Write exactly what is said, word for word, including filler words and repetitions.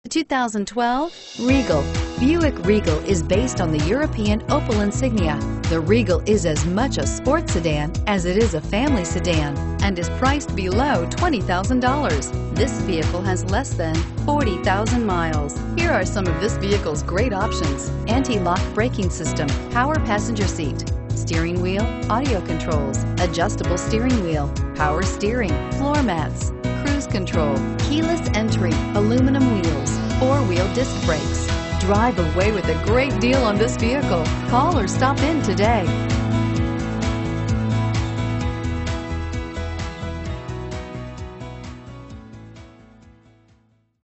two thousand twelve Regal. Buick Regal is based on the European Opel Insignia. The Regal is as much a sports sedan as it is a family sedan and is priced below twenty thousand dollars. This vehicle has less than forty thousand miles. Here are some of this vehicle's great options: anti-lock braking system, power passenger seat, steering wheel audio controls, adjustable steering wheel, power steering, floor mats, cruise control, keyless entry, aluminum wheels, four-wheel disc brakes. Drive away with a great deal on this vehicle. Call or stop in today.